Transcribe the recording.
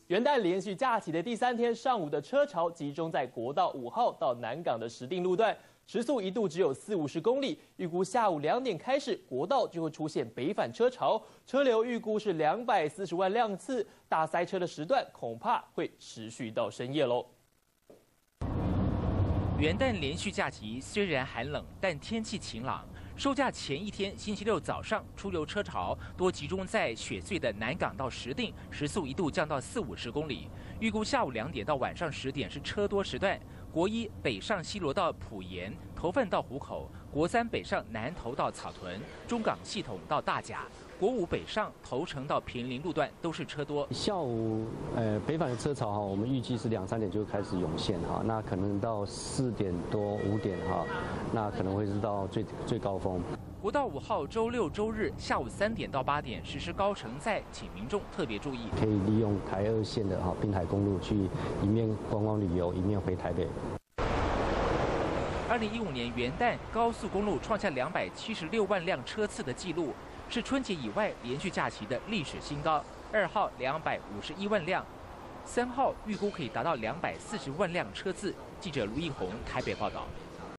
元旦连续假期的第3天上午的车潮集中在国道5号到南港的石碇路段，时速一度只有40-50公里。预估下午2点开始，国道就会出现北返车潮，车流预估是240万辆次，大塞车的时段恐怕会持续到深夜喽。 元旦连续假期虽然寒冷，但天气晴朗。收假前一天，星期六早上出游车潮多集中在雪隧的南港到石碇，时速一度降到40-50公里。预估下午2点到晚上10点是车多时段。国一北上西螺到埔盐，头份到湖口；国3北上南投到草屯，中港系统到大甲；国5北上头城到平林路段都是车多。 下午北返的车潮哈，我们预计是2、3点就开始涌现哈，那可能到4点多5点哈，那可能会是到最高峰。 国道5号周六周日下午3点到8点实施高乘载，请民众特别注意。 可以利用台2线的滨海公路去一面观光旅游，一面回台北。 2015年元旦高速公路创下276万辆车次的纪录，是春节以外连续假期的历史新高。2号251万辆，3号预估可以达到240万辆车次。记者卢义宏台北报道。